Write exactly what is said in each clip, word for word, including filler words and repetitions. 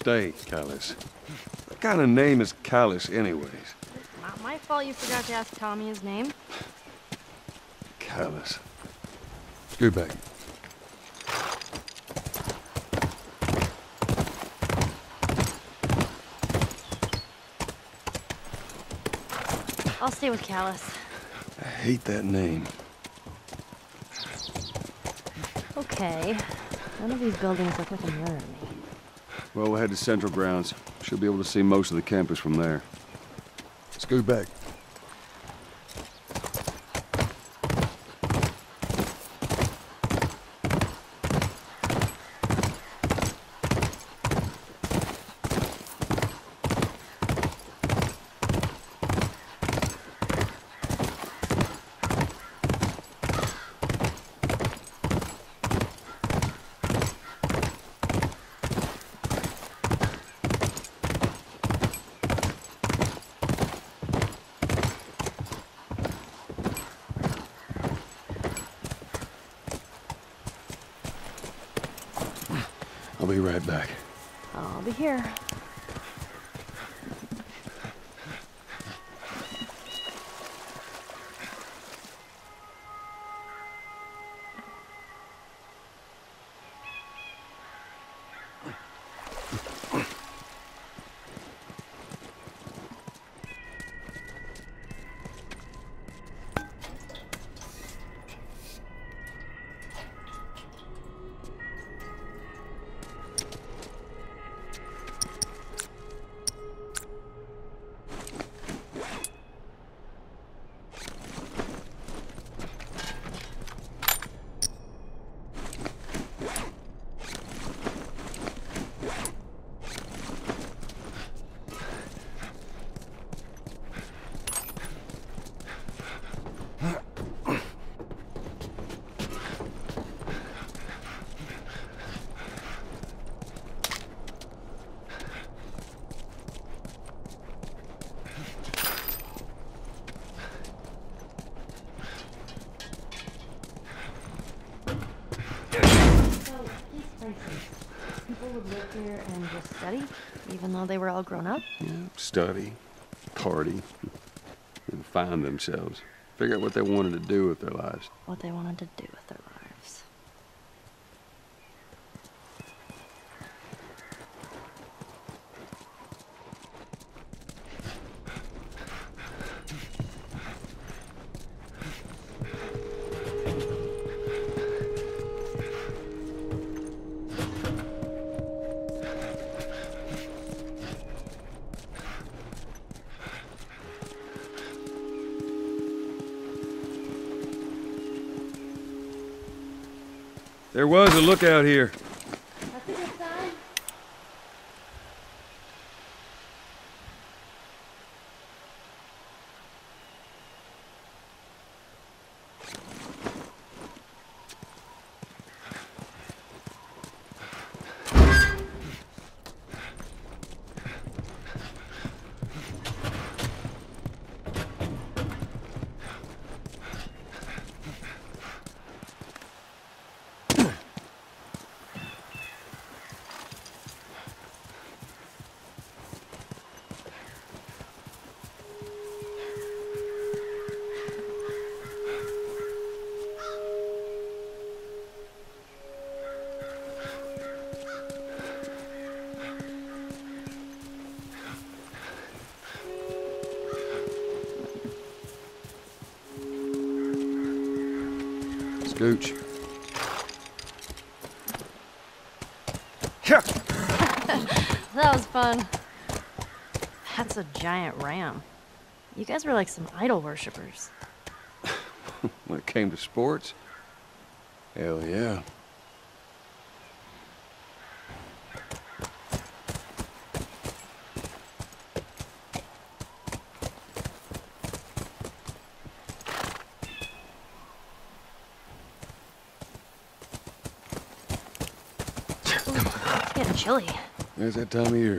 mistake, Callus. What kind of name is Callus, anyways? Not my fault you forgot to ask Tommy his name. Callus. Scoot back. I'll stay with Callus. I hate that name. Okay. None of these buildings look like a mirror to me. Well, we'll head to Central Grounds. Should be able to see most of the campus from there. Scoot back. I'll be right back. I'll be here. People would live here and just study, even though they were all grown up? Yeah, study, party, and find themselves. Figure out what they wanted to do with their lives. What they wanted to do with their lives. There was a lookout here. That's a good sign. Scooch. That was fun. That's a giant ram. You guys were like some idol worshippers. When it came to sports? Hell yeah. It's getting chilly. There's that time of year.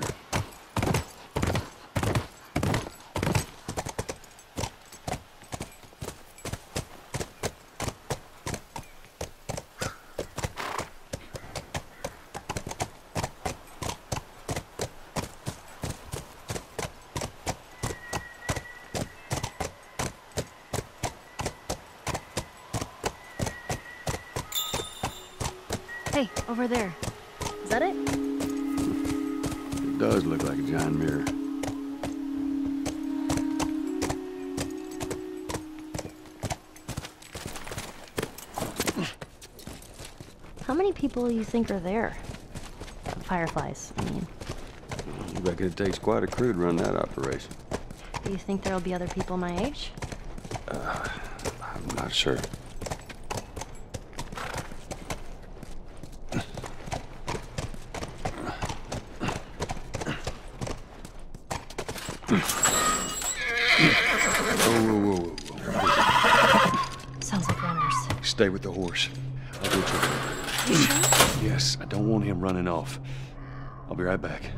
Hey, over there. Is that it? It does look like a giant mirror. How many people do you think are there? Fireflies, I mean. I reckon it takes quite a crew to run that operation. Do you think there'll be other people my age? Uh, I'm not sure. Whoa, whoa, whoa, whoa. Sounds like runners. Stay with the horse. I'll get you. You sure? Yes, I don't want him running off. I'll be right back.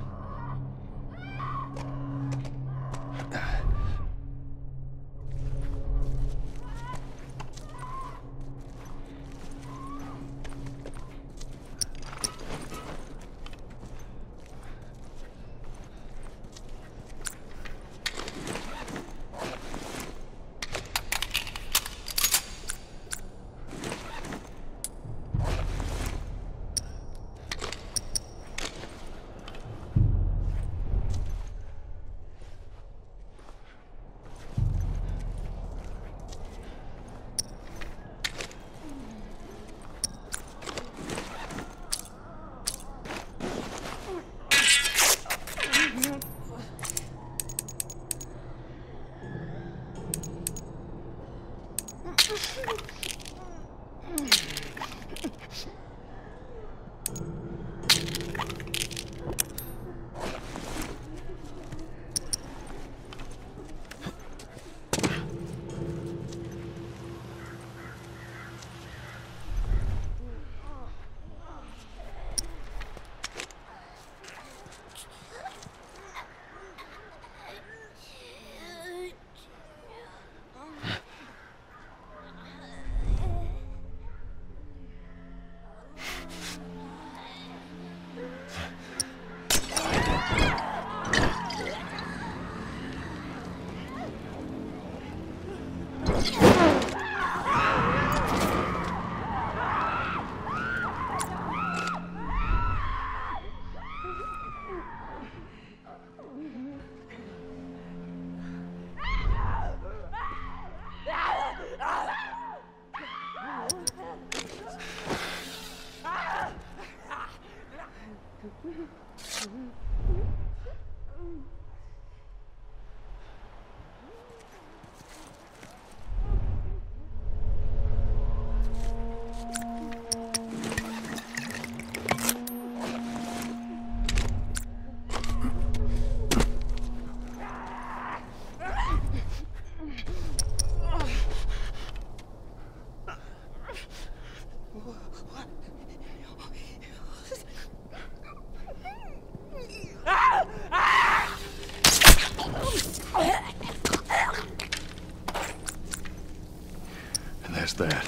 And that's that.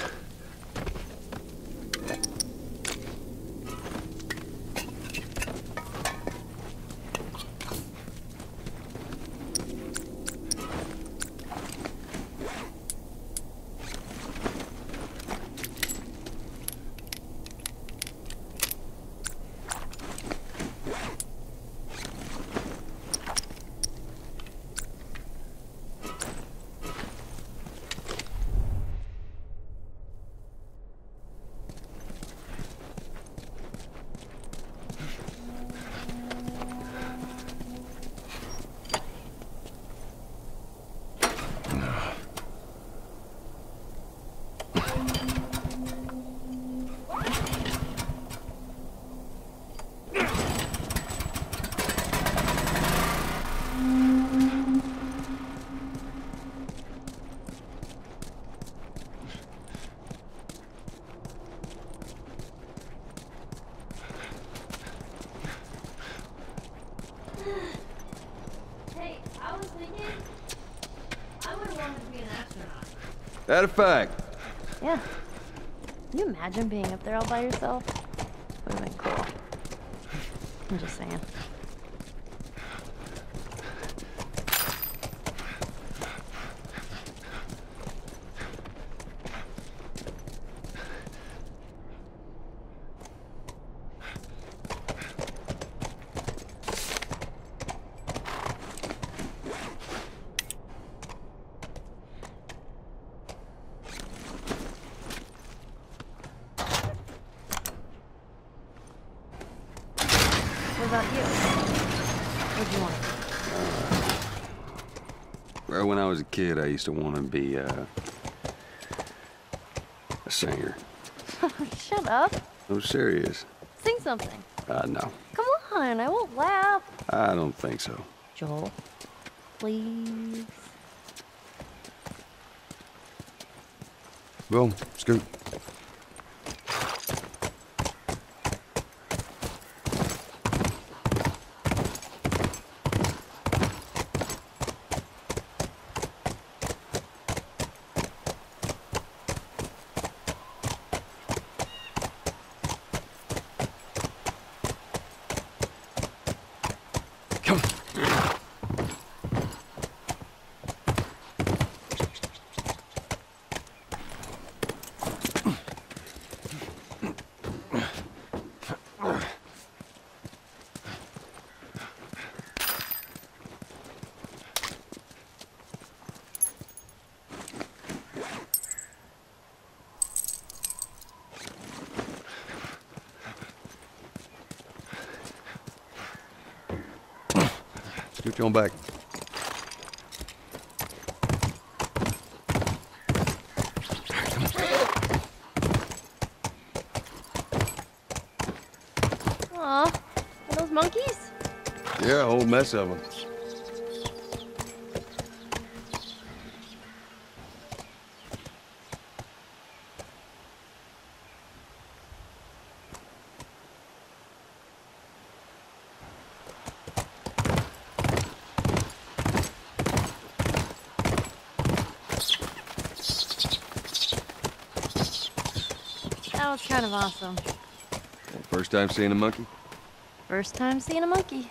That a fact? Yeah. Can you imagine being up there all by yourself? Would have been cool. I'm just saying. about you? What'd you want? Well, when I was a kid, I used to want to be uh, a singer. Shut up. I'm serious. Sing something. Uh, no, Come on, I won't laugh. I don't think so. Joel, please. Boom, scoot. Come. Scoot your own back. Aw, are those monkeys? Yeah, a whole mess of them. That was kind of awesome. First time seeing a monkey? First time seeing a monkey.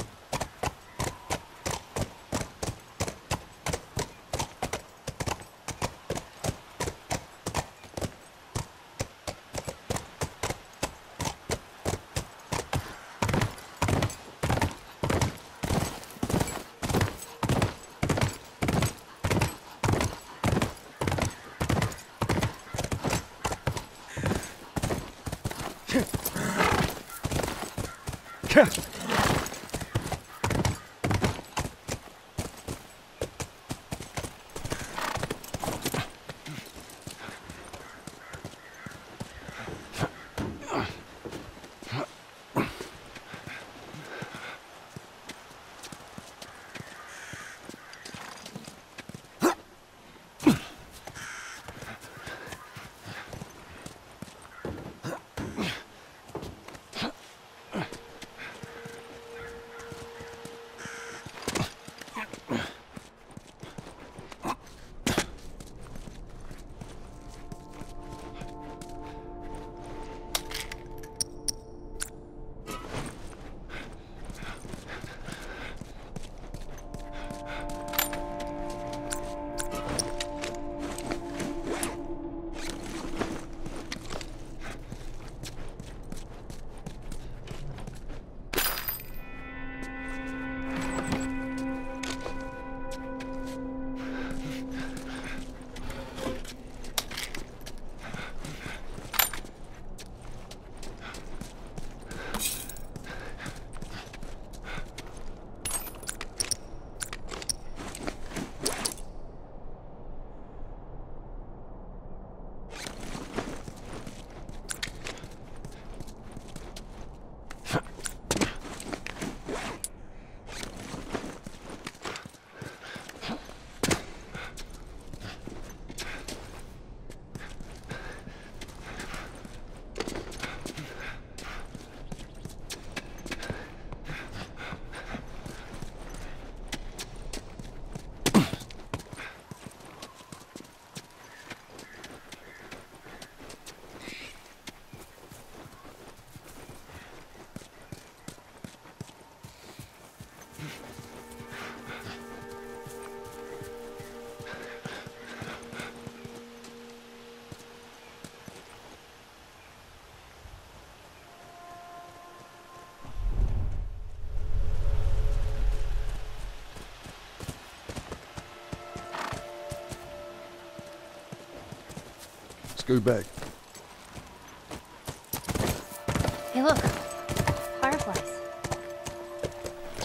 Scoot back. Hey, look. Fireflies.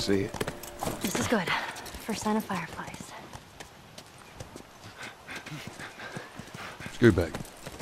see it. This is good. First sign of fireflies. Scoot back.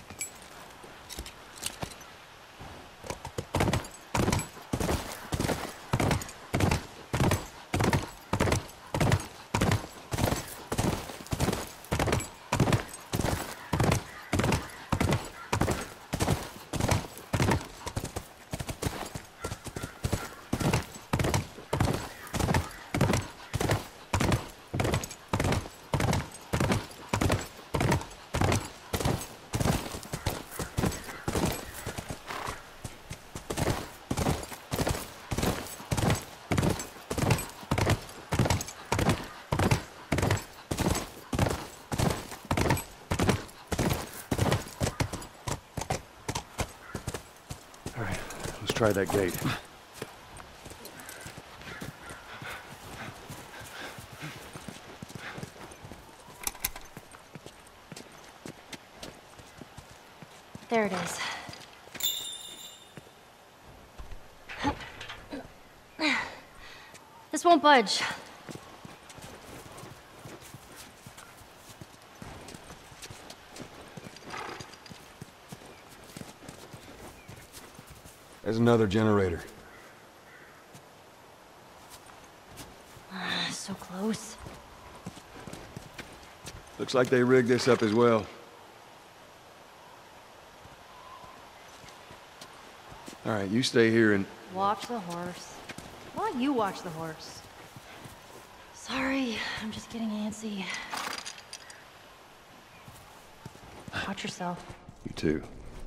All right, let's try that gate. There it is. This won't budge. There's another generator. So close. Looks like they rigged this up as well. All right, you stay here and... Watch the horse. Why don't you watch the horse? Sorry, I'm just getting antsy. Watch yourself. You too.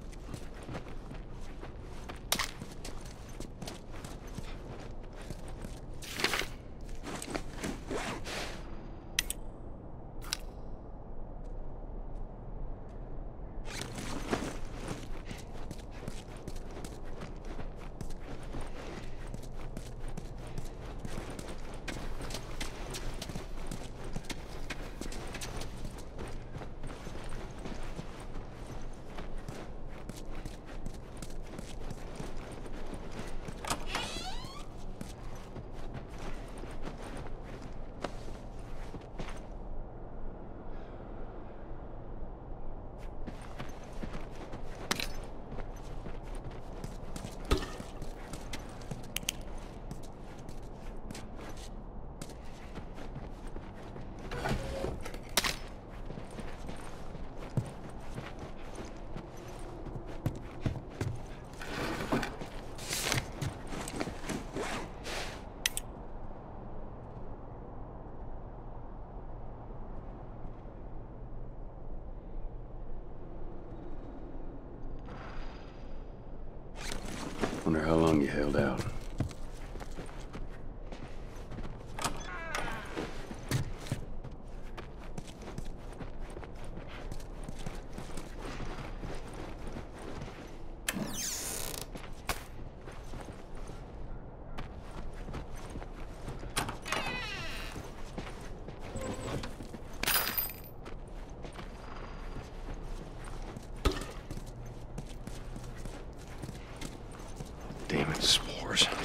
Wonder how long you held out. Damn it, spores.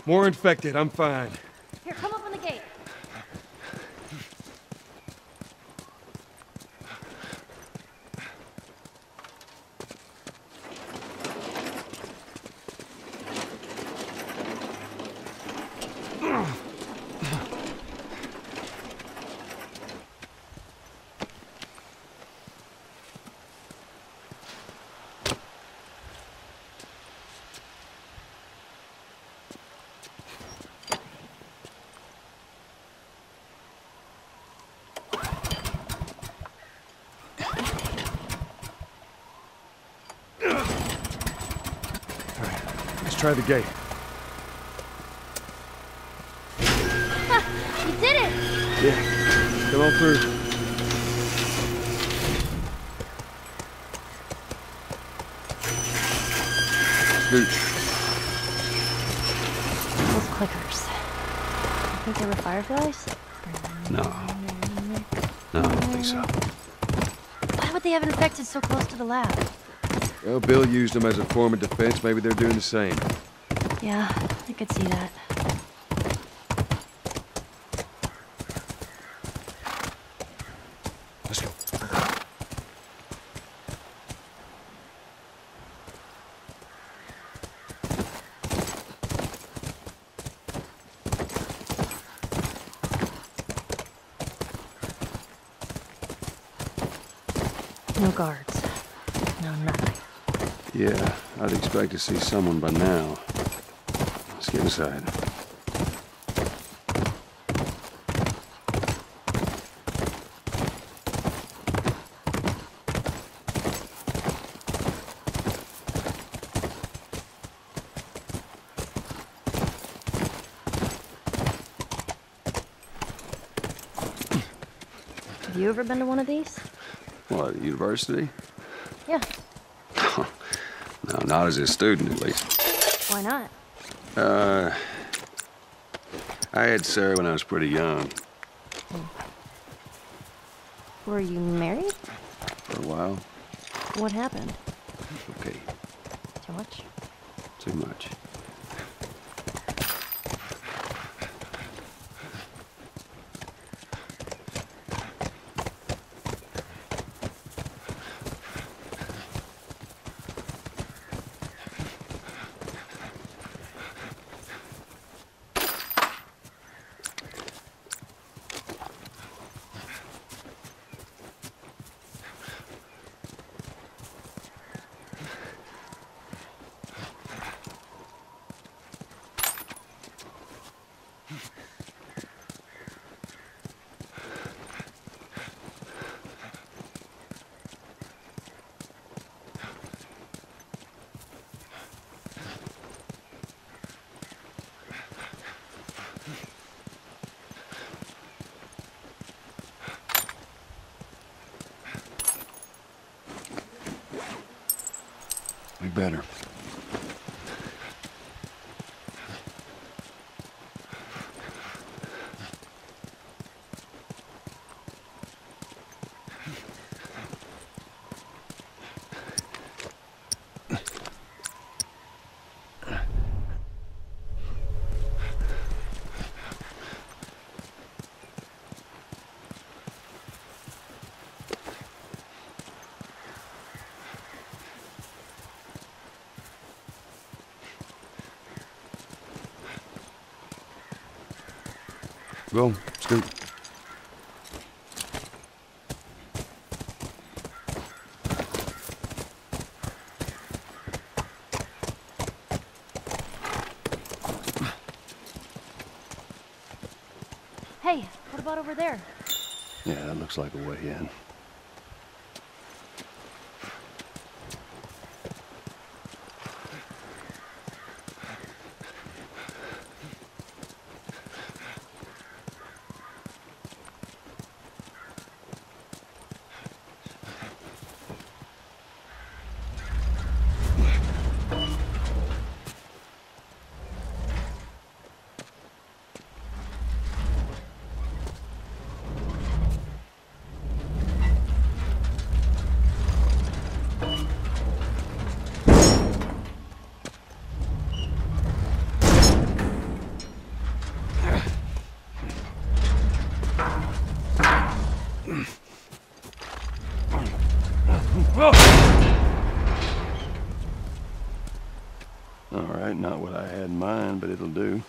More infected, I'm fine. Here, come open the gate. Let's try the gate. You did it! Yeah, come on through. Scooch. Those clickers. I think they were fireflies? No. No, I don't think so. Why would they have infected so close to the lab? Well, Bill used them as a form of defense. Maybe they're doing the same. Yeah, I could see that. Let's go. No guards. No nothing. Yeah, I'd expect to see someone by now. Let's get inside. Have you ever been to one of these? What, university? Yeah. No, not as a student, at least. Why not? Uh, I had Sarah when I was pretty young. Were you married? For a while. What happened? Okay, Too much? too much. We better. Go, Scoot. Hey, what about over there? Yeah, that looks like a way in. right. Not what I had in mind, but it'll do.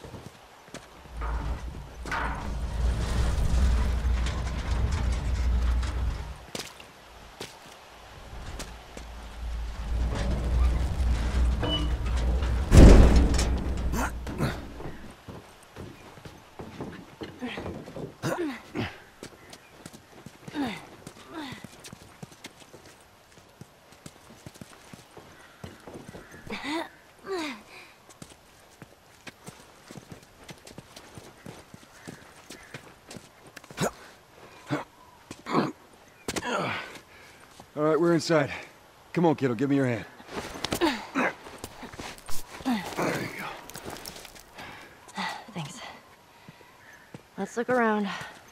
All right, we're inside. Come on, kiddo, give me your hand. There you go. Thanks. Let's look around.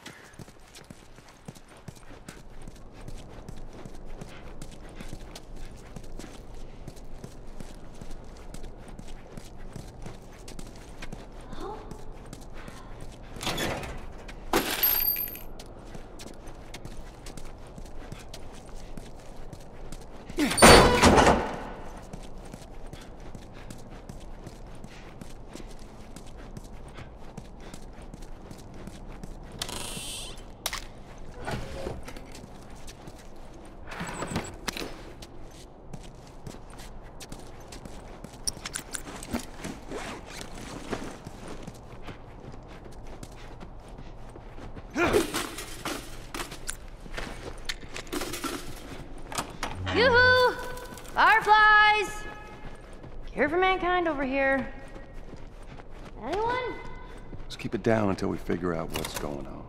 Yoo-hoo! Fireflies! Care for mankind over here. Anyone? Let's keep it down until we figure out what's going on.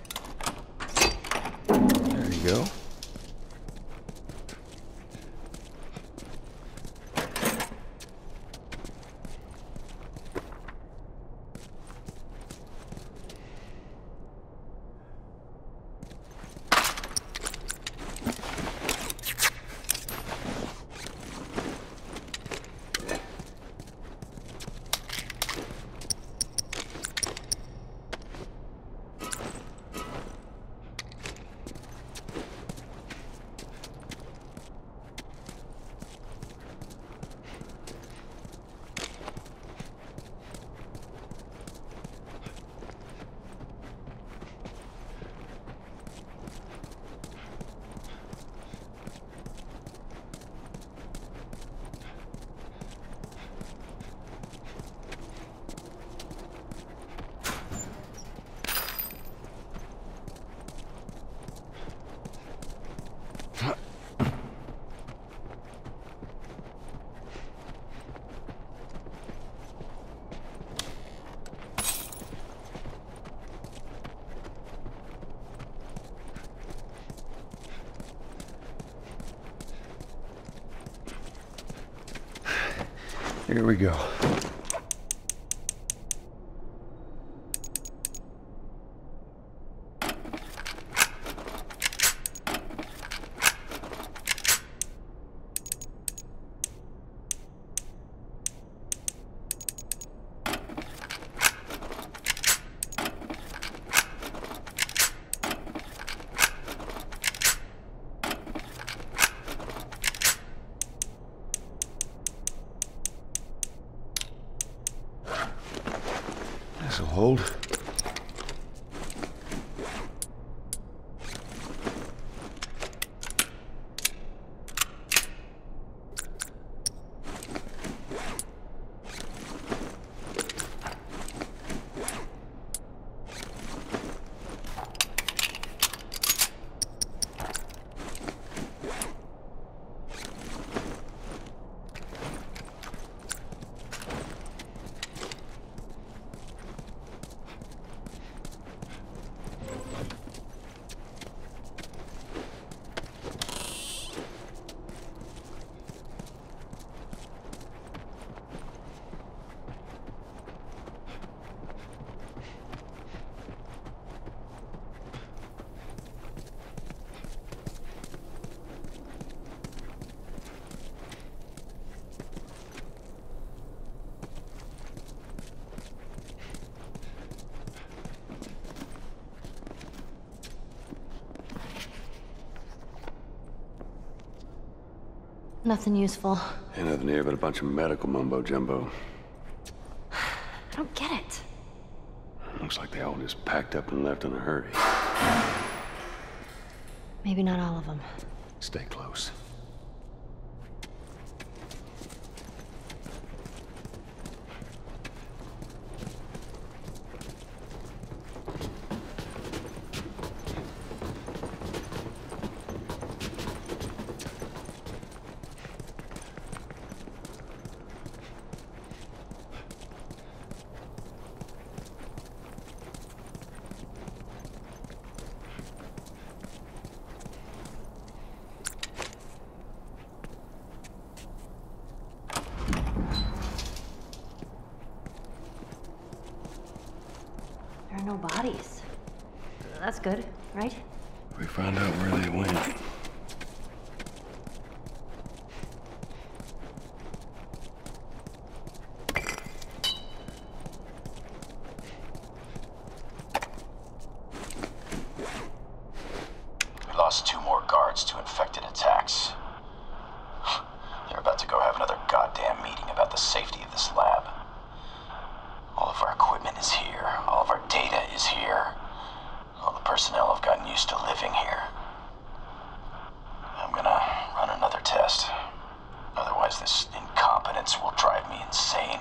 There you go. Here we go. This'll hold. Nothing useful. Ain't nothing here but a bunch of medical mumbo jumbo. I don't get it. Looks like they all just packed up and left in a hurry. Maybe not all of them. Stay close. There are no bodies. That's good, right? We find out where they went. We lost two more guards to infected attacks. They're about to go have another goddamn meeting about the safety of this lab. All of our equipment is here. All of our data is here. All the personnel have gotten used to living here. I'm gonna run another test. Otherwise, this incompetence will drive me insane.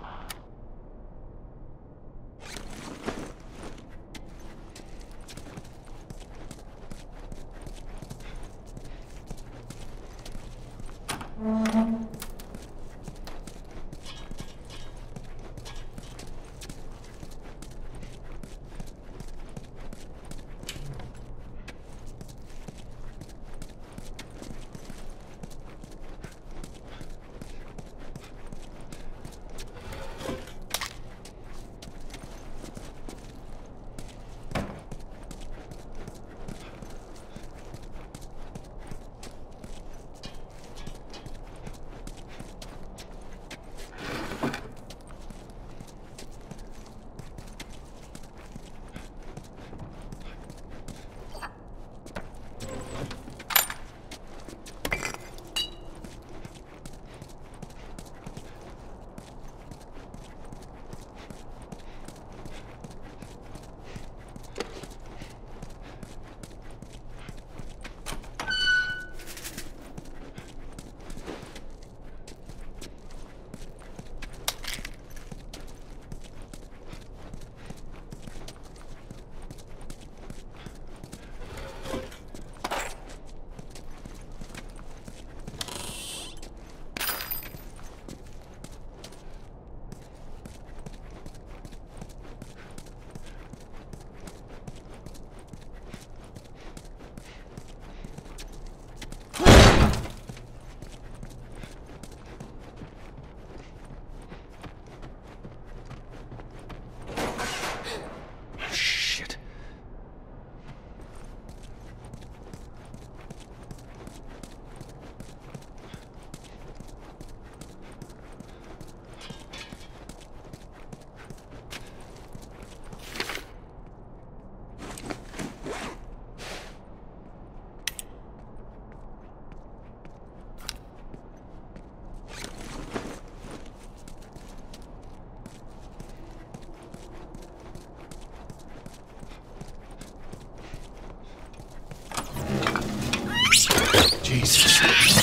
Jesus.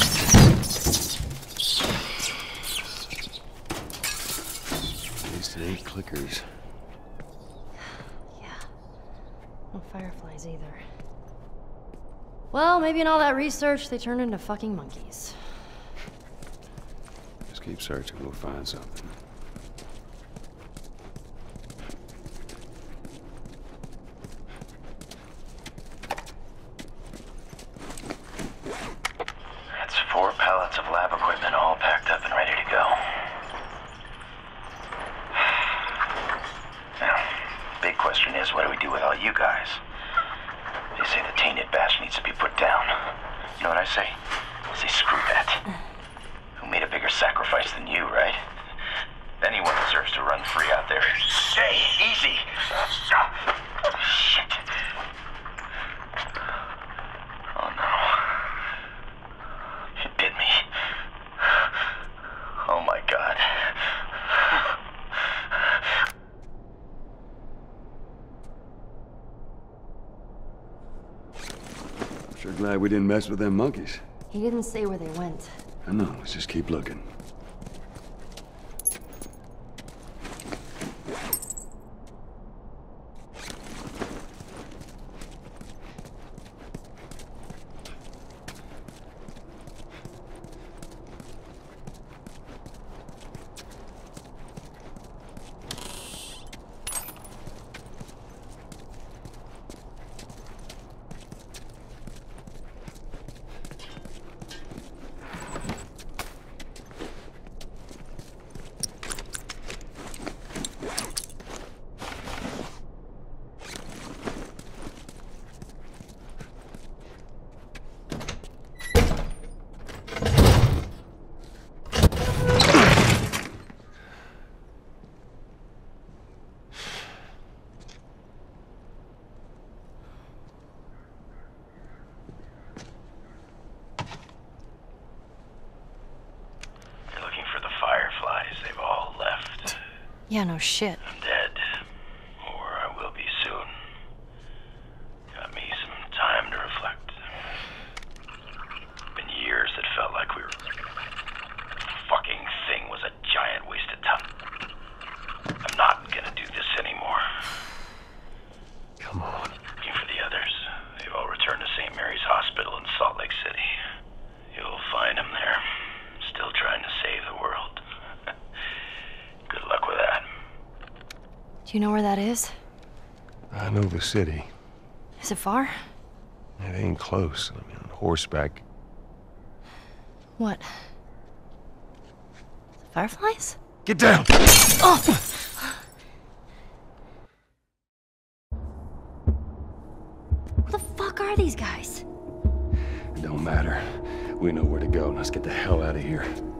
At least it ain't clickers. Yeah. No fireflies either. Well, maybe in all that research, they turned into fucking monkeys. Just keep searching, we'll find something. That's four pallets of lab equipment all packed up and ready to go. Now, big question is, what do we do with all you guys? They say the tainted batch needs to be put down. You know what I say? I say screw that. Who made a bigger sacrifice than you, right? Glad we didn't mess with them monkeys. He didn't say where they went. I know, let's just keep looking. Yeah, no shit. I'm dead. Or I will be soon. Got me some time to reflect. Been years that felt like we were... The fucking thing was a giant waste of time. I'm not gonna do this anymore. Come on. Looking for the others. They've all returned to Saint Mary's Hospital in Salt Lake City. You'll find them there. Still trying to save the world. Good luck with that. Do you know where that is? I know the city. Is it far? It ain't close. I mean, on horseback. What? The fireflies? Get down! Oh! Who the fuck are these guys? It don't matter. We know where to go. Let's get the hell out of here.